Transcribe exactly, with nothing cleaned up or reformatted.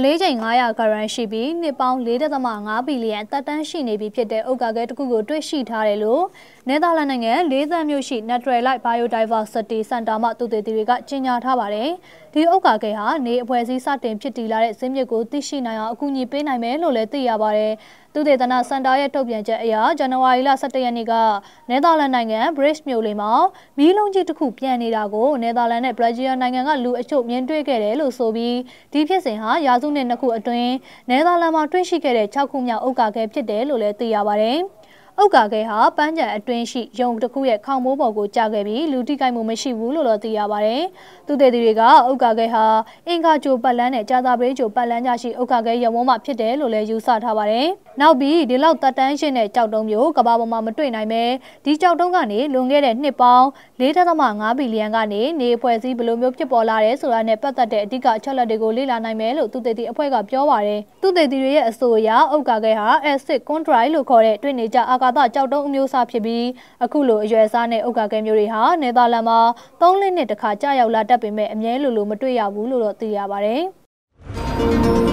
လေးချိန်ငါးရာဂရမ်ရှိပြီးနှစ်ပေါင်းလေးဒသမငါးဘီလီယံတက်တန်းရှိနေပြီဖြစ်တဲ့ဥက္ကာခဲတစ်ခုကိုတွေ့ရှိထားတယ်လို့နယ်သာလန်နိုင်ငံလေးသန်းမြို့ရှိ Naturalis Biodiversity Center မှသုတေသီတွေကကြေညာထားပါတယ်။ဒီဥက္ကာခဲဟာနေအဖွဲ့အစည်းစတင်ဖြစ်တည်လာတဲ့ဇင်းမြစ်ကိုသိရှိနိုင်အောင်အကူအညီပေးနိုင်မယ်လို့လည်းသိရပါတယ်။သုတေသနစင်တာရဲ့ထုတ်ပြန်ချက်အရဇန်နဝါရီလ၁၁ရက်နေ့ကနယ်သာလန်နိုင်ငံ Bridge မြို့လေးမှာမီးလုံးကြီးတစ်ခုပြန်နေတာကိုနယ်သာလန်နဲ့ဘယ်လ်ဂျီယံနိုင်ငံကလူအချို့မြင်တွေ့ခဲ့တယ်လို့ဆိုပြီးဒီဖြစ်စဉ်ဟာရာစုနှစ်နှစ်ခုအတွင်းနယ်သာလန်မှာတွေ့ရှိခဲ့တဲ့၆ခုမြောက်ဥက္ကာခဲဖြစ်တယ်လို့လည်းသိရပါတယ်။ဥက္ကာခဲဟာပန်းခြံအတွင်းရှိရုံတစ်ခုရဲ့ခေါင်မိုးပေါ်ကိုကျခဲ့ပြီးလူတိကိုက်မှုမရှိဘူးလို့တော့သိရပါတယ်။သုတေသီတွေကဥက္ကာခဲဟာအင်္ဂါကြိုပတ်လန်းနဲ့ကြာသာပတေးကြိုပတ်လန်းကြရှိဥက္ကာခဲရုံဝန်းမှာဖြစ်တယ်လို့လည်းယူဆထားပါတယ်။နောက်ပြီးဒီလောက်တက်တန်းရှင်းတဲ့ကြောက်တုံးမျိုးကမ္ဘာပေါ်မှာမတွေ့နိုင်ပဲဒီကြောက်တုံးကနေလွန်ခဲ့တဲ့နှစ်ပေါင်းလေးဒသမငါးဘီလီယံကနေနေအဖွဲ့အစည်းဘယ်လိုမျိုးဖြစ်ပေါ်လာတယ်ဆိုတာနဲ့ပတ်သက်တဲ့အဓိကအချက်အလက်တွေကိုလေ့လာနိုင်မယ်လို့သုတေသီအဖွဲ့ကပြောပါတယ်။သုတေသီတွေရဲ့အဆိုအရဥက္ကာခဲဟာ acid chondrite လို့ခေါ်တဲ့တွေ့နေကြအာကာသကြောက်တုံးအမျိုးအစားဖြစ်ပြီးအခုလိုအရွယ်စားနဲ့ဥက္ကာခဲမျိုးတွေဟာနယ်သာလန်မှာသုံးလနှစ်တစ်ခါကြာရောက်လာတတ်ပေမဲ့အမြဲလိုလိုမတွေ့ရဘူးလို့တော့သိရပါတယ်။